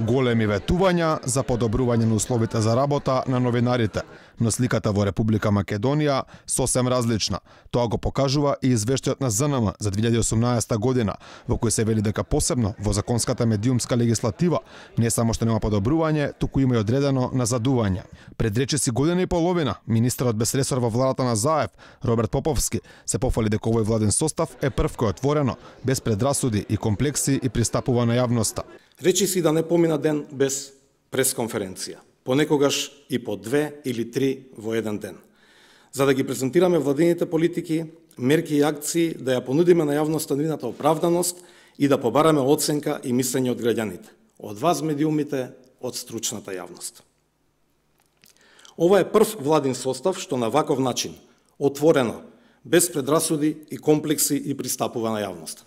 Големи ветувања за подобрување на условите за работа на новинарите, но сликата во Република Македонија сосем различна. Тоа го покажува и извештајот на ЗНМ за 2018 година, во кој се вели дека посебно во законската медиумска легислатива не само што нема подобрување, туку има и одредено назадување. Пред речиси година и половина, министерот без ресор во владата на Заев, Роберт Поповски, се пофали дека овој владен состав е прв кој отворено, без предрасуди и комплекси и пристапува на јавноста. Речи си да не помина ден без пресконференција, понекогаш и по 2 или 3 во еден ден, за да ги презентираме владините политики, мерки и акции, да ја понудиме на јавноста нивната оправданост и да побараме оценка и мислење од граѓаните, од вас медиумите, од стручната јавност. Ова е прв владин состав што на ваков начин, отворено, без предрасуди и комплекси и пристапува на јавноста.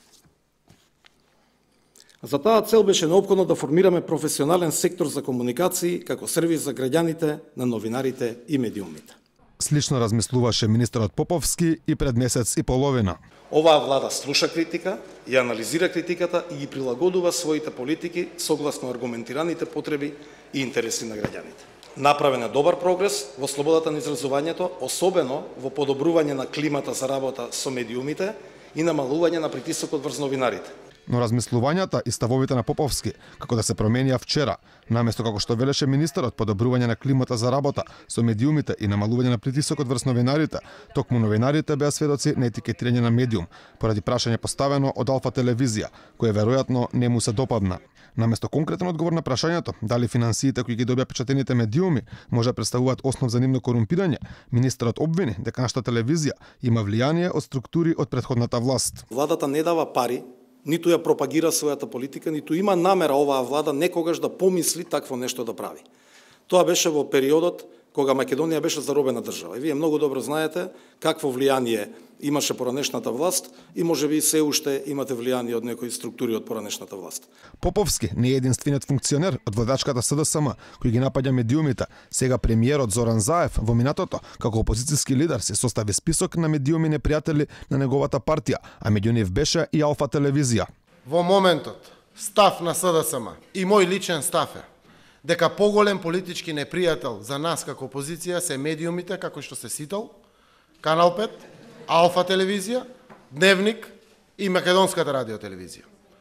За таа цел беше неопходно да формираме професионален сектор за комуникации како сервис за граѓаните, на новинарите и медиумите. Слично размислуваше министерот Поповски и пред месец и половина. Оваа влада слуша критика, ја анализира критиката и ги прилагодува своите политики согласно аргументираните потреби и интереси на граѓаните. Направен е добар прогрес во слободата на изразувањето, особено во подобрување на климата за работа со медиумите и намалување на притисокот врз новинарите. Но размислувањата и ставовите на Поповски, како да се променија вчера, наместо како што велеше министерот подобрување на климата за работа со медиумите и намалување на притисокот врз новинарите, токму новинарите беа сведоци на етикетирање на медиум, поради прашање поставено од Алфа телевизија, кое веројатно не му се допадна. Наместо конкретен одговор на прашањето дали финансиите кои ги добија печатените медиуми може да представуваат основ за нивно корумпирање, министерот обвини дека нашата телевизија има влијание од структури од претходната власт. Владата не дава пари, ниту ја пропагира својата политика, ниту има намера оваа влада некогаш да помисли такво нешто да прави. Тоа беше во периодот кога Македонија беше заробена држава. И вие многу добро знаете какво влијание имаше поранешната власт и можеби се уште имате влијание од некои структури од поранешната власт. Поповски не е единствениот функционер од водачката СДСМ кој ги напаѓа медиумите. Сега премиерот Зоран Заев во минатото како опозицијски лидер се состави список на медиуми непријатели на неговата партија, а меѓу нив беше и Алфа телевизија. Во моментот став на СДСМ и мој личен став е дека поголем политички непријател за нас како опозиција се медиумите како што се Сител, Канал 5, Алфа телевизија, Дневник и Македонската радиотелевизија.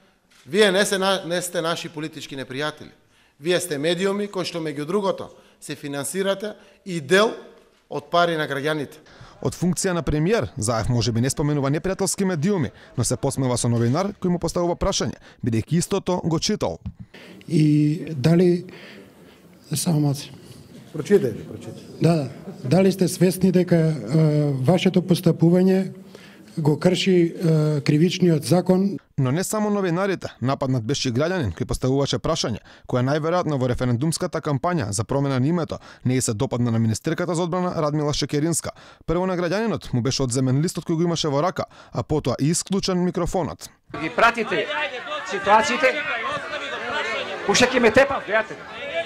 Вие не сте наши политички непријатели. Вие сте медиуми кои што меѓу другото се финансирате и дел од пари на граѓаните. Од функција на премиер, Заев можеби не споменува непријателски медиуми, но се посмева со новинар кој му поставува прашање, бидејќи истото го читал. И дали само Прочитајте. Да, дали сте свесни дека вашето постапување го крши кривичниот закон? Но не само новинарите, нападнат беше и граѓанин кој поставуваше прашање, која најверојатно во референдумската кампања за промена на името не се допадна на министерката за одбрана Радмила Шекеринска. Прво на граѓанинот му беше одземен листот кој го имаше во рака, а потоа и исклучен микрофонот. Ги пратите ситуациите, уште ќе ме тепав, пријатели.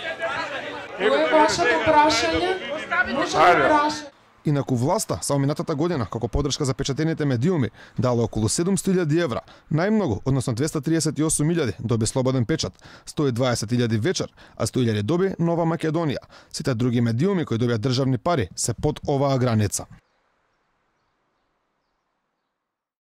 Кој е вашето прашање? Може да праша. Инаку власта само минатата година како подршка за печатените медиуми дала околу 700.000 евра, најмногу, односно 238.000 доби Слободен печат, 120.000 вечер, а 100.000 доби Нова Македонија. Сите други медиуми кои добија државни пари се под оваа граница.